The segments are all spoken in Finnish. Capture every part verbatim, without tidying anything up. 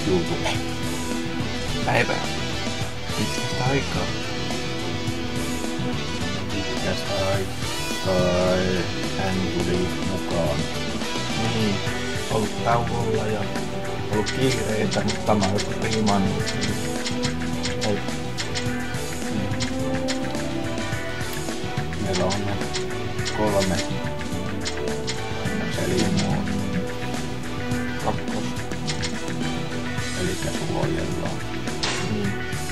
YouTube. Päivää. Pitkästä aikaa. Pitkästä aikaa hän tuli mukaan. Niin. Ollut tauolla ja ollut kiireitä, mutta mä oon joku riimannut. Niin. Meillä on kolme pelimuotoa. Kakkos. Elikkä suojellaan. Niin.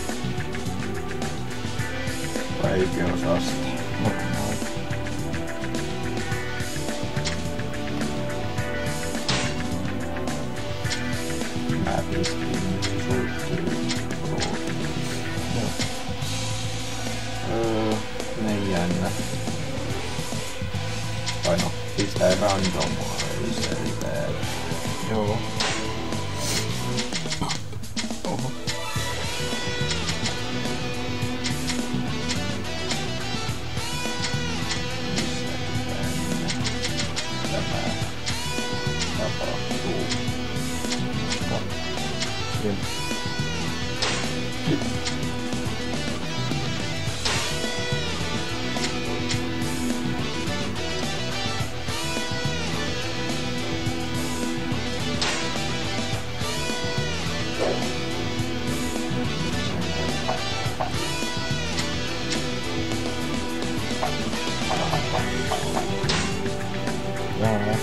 Vaikeusaste. Normaali. Mä pistin sulttiin ruutuun. Joo. Öö, ne jännä. Tai no, pistää randomaiselle. Joo. Oho. Tämä tapahtuu. Kyllä. Joo.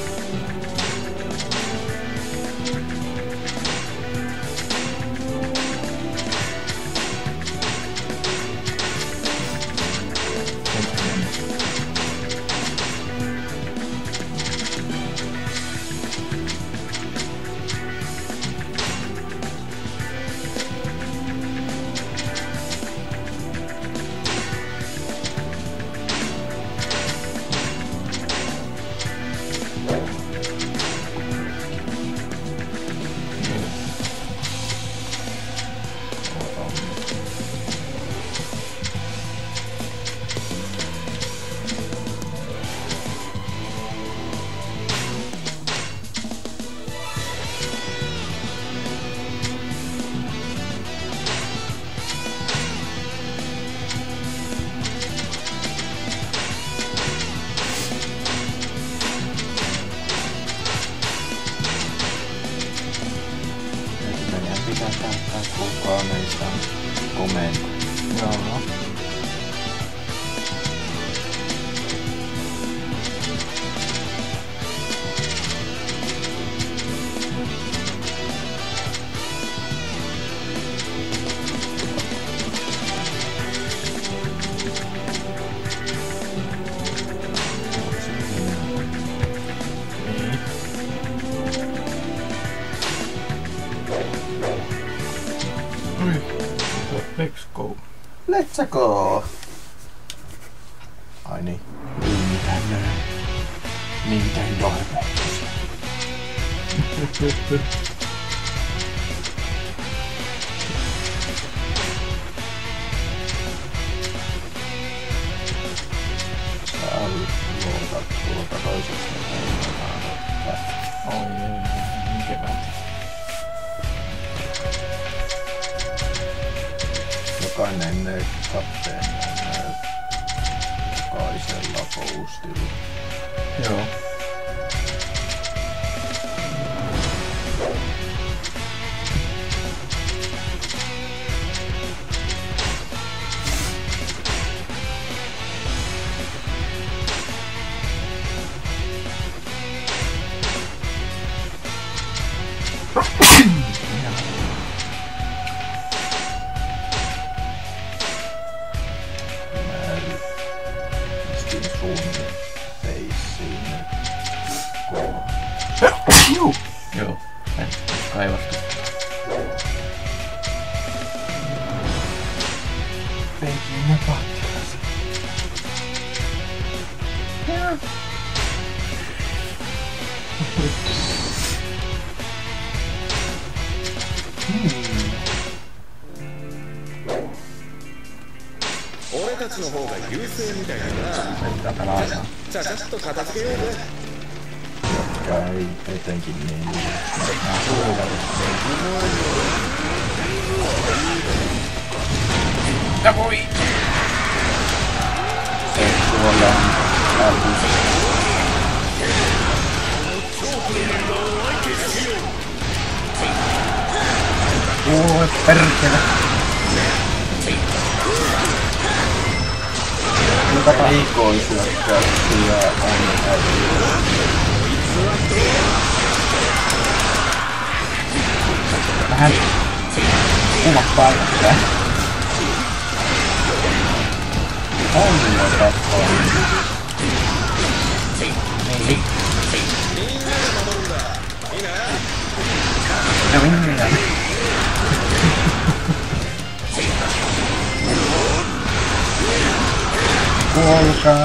Pitää käyttää kukaan meistä komento. Joo. Niin. Let's go. Let's go! Ai niin. Nintendo. Nintendo. Sä luotat tuolta toisesta päivänä. Oi ei, niin kevät. Jokainen kapteeni on jokaisella postilla. Joo. Juu. Joo. En kaivastu. Pekin ja pattilasi. Joo. Hmm. 俺たちの方が優勢みたいだな。 だからじゃあちょっと片付けようぜ。 Yksikään ei etenkin niin. Nää suunnitelmat. Ja voi! Se tuolla on älys. Oi perkele! Mitä heikoisyökkäyksiä on älys? Vähän kuvat paikat tää. On jo tapaa. Niin. Ja minä. Kuolkaa.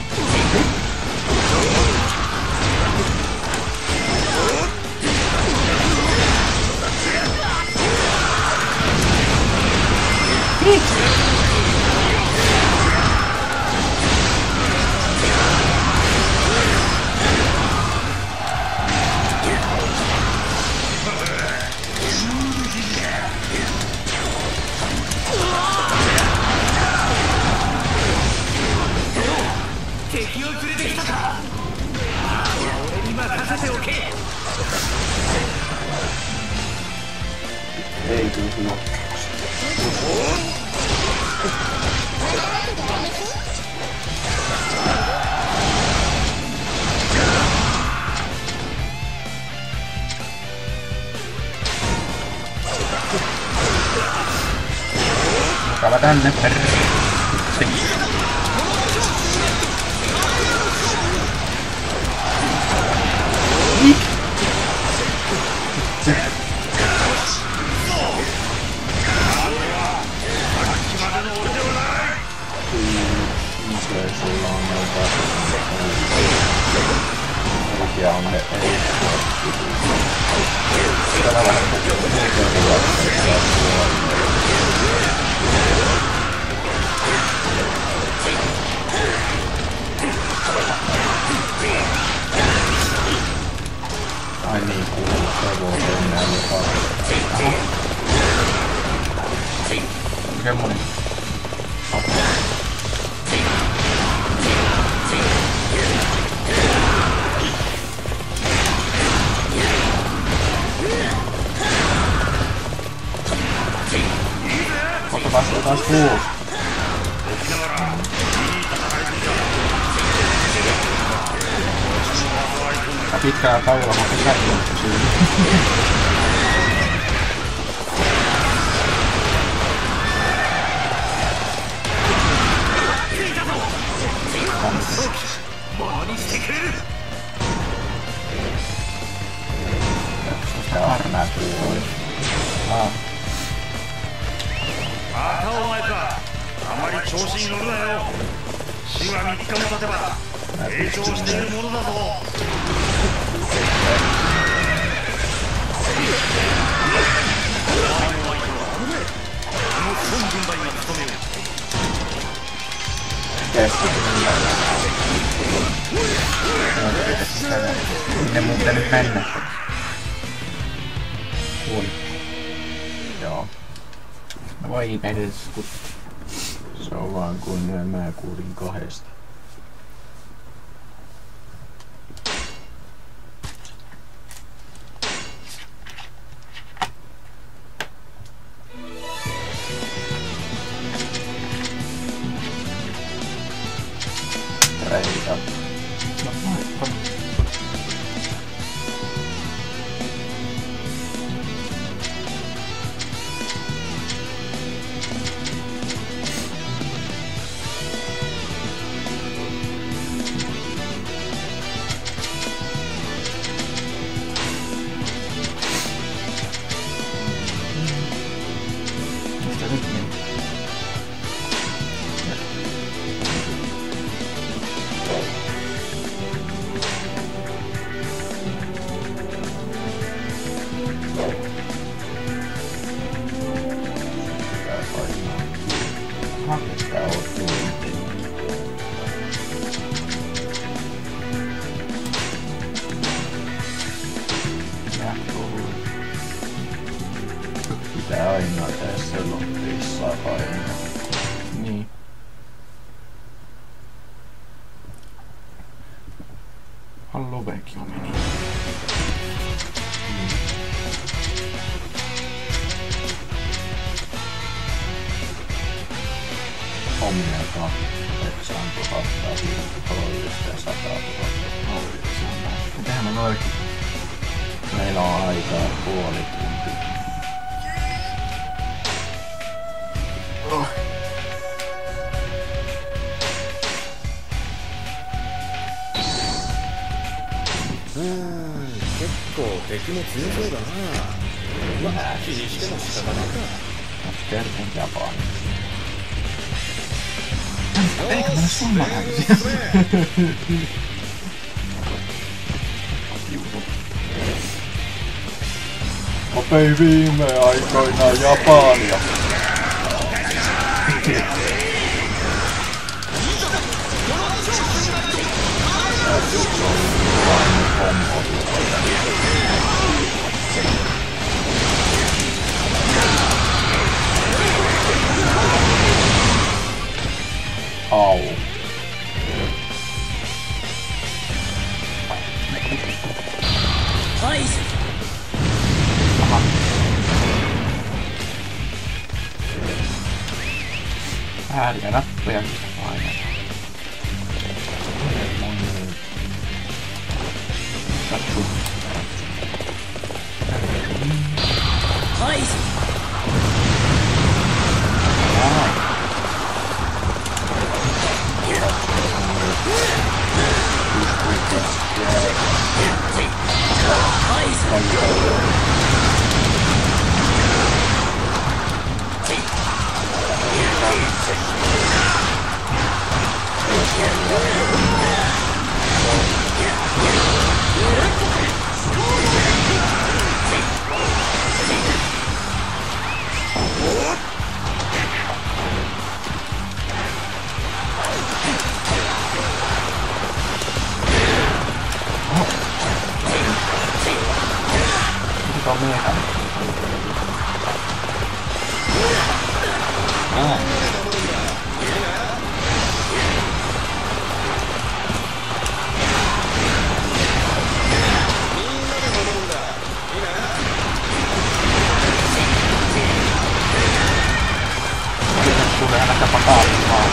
Ei kyllä. Mukava tänne per... Mikä sulla on noita... Mikä on ne ei... Täällä vähän ai niin, kuuluu hevosen näin jopa. Semmonen. Ottapas jotain kuuluu. Ja pitkään tauolla mä otin lähtö siinä. Tää on nää kuuluu. Ah. またお前か。あまり調子に乗るなよ。死はみっかも経てば成長しているものだぞ。この孫軍配が務めよう。 Minne mun pitänyt mennä? Kuoli. Joo. Voi perskut. Se on vaan kuin mä kuulin kahdesta. Reita. pitää aina tehdä selotteissa aina. Niin. Halloveki on meni. Mm. Omia kahdeksantuhatta, viisituhatta ja satatuhatta. Oi, se on näin. Mitähän me noikin? Meillä on aikaa puoli tuntia. Oh. うん結構敵も強そうだな。まあ気にしても仕方ないか。 Kertin Japani. Eikö mennä summaan? Opei viime aikoina Japania. Au. Ääriä nappeja mistä painetaan. Katsu. Mikä on miekan? Ah. Tulee aina pakaamaan.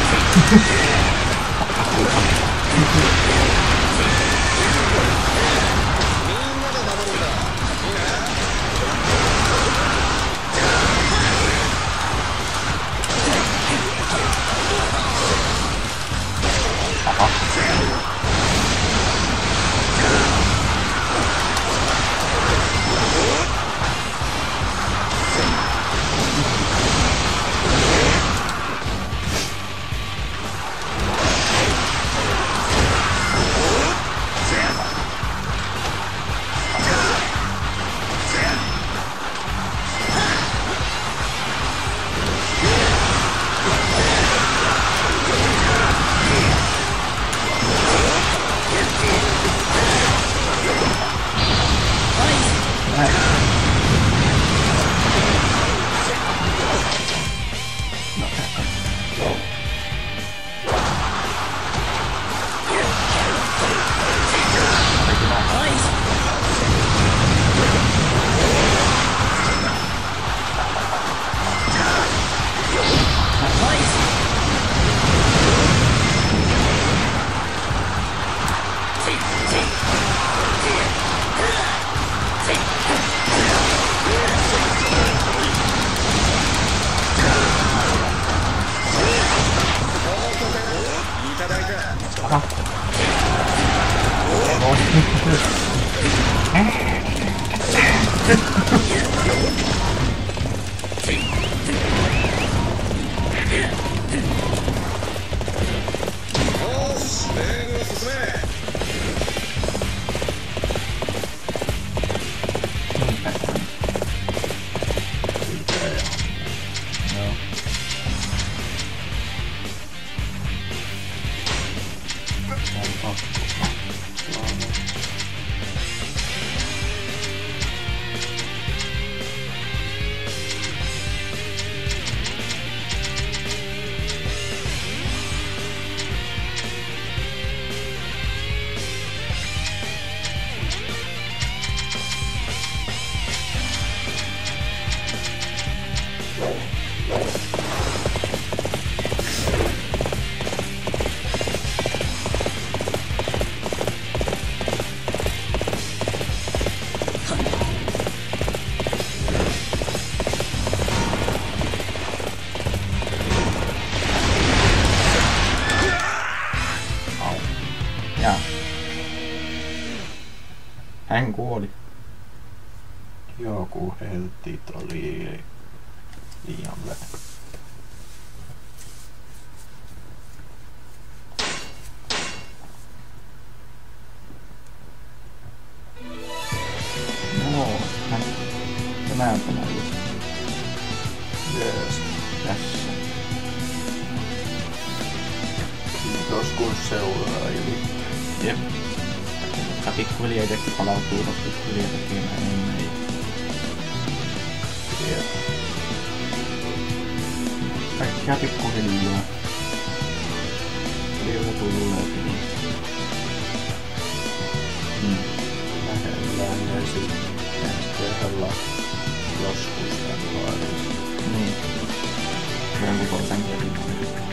Hän kuoli. Joku heltit oli liian vähän. No, hän tänään tämä just Jees. tässä. Kiitos kun seuraili. Jep. Koska pikkuhiljaa itsekin palautuu, koska pikkuhiljaa tekemään ennen. Jep. Kaikkea pikkuhiljaa. Vielä tulee. Hmm. Lähellään ne sitten tehdä joskus tämän vaarissa. Niin. Jonkun toisen kielin.